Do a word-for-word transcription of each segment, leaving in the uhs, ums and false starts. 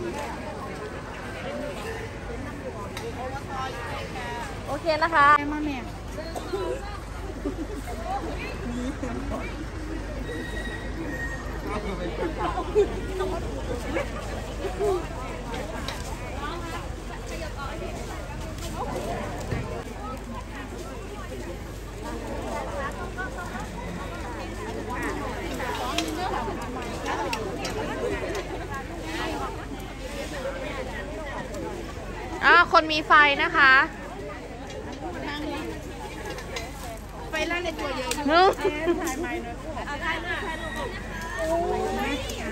โอเคนะคะมาแม่อ่าคนมีไฟนะคะไฟล่างในตัวเยอะนึกถ่ายใหม่เลยเอาถ่ายหน้าถ่ายรูปโอ้ย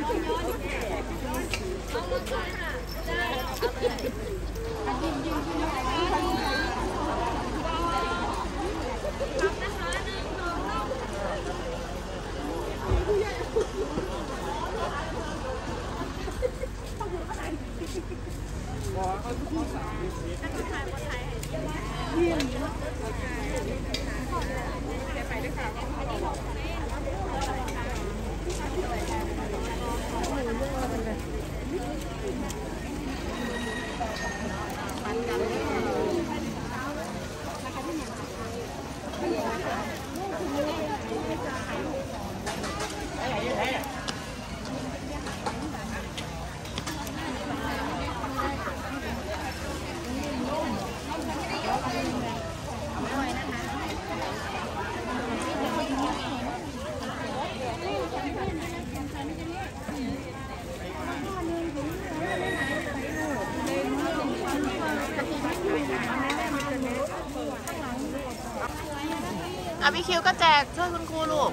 อาพี่คิวก็แจกช่วยคุณครูลูก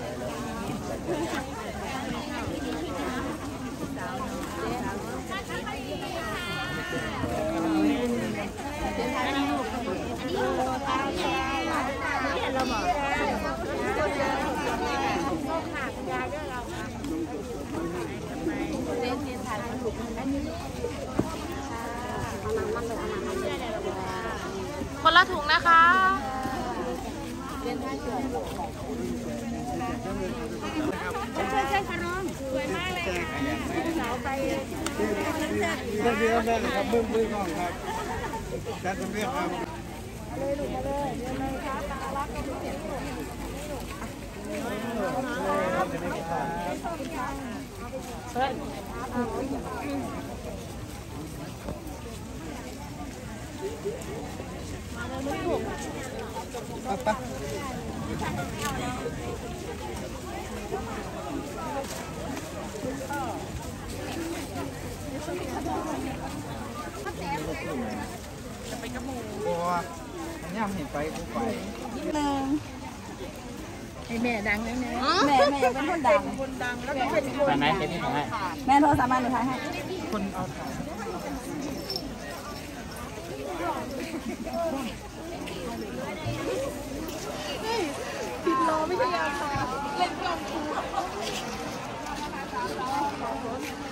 คนละถุงนะคะใช่ใช่ค่ะน้องสวยมากเลยสาวไปเรื่องนี้ก็ได้ครับมือมือน้องครับจัดเรื่องครับเลยดูมาเลยเดี๋ยวเลยครับรักกันทุกเสียงเฮ้ยมาเลยลูกปั๊บปั๊บจะไปกระมูบัวมันย่ำเห็นไปกูไปนิดนึงไอแม่ดังเลยแม่แม่แม่เป็นคนดังคนดังแล้วก็เป็นคนไหนเป็นที่ไหนแม่โทรสามารถหนูถ่ายให้คนเอาถ่ายผิดโลไม่ใช่ยาชาเล่นกล้องคู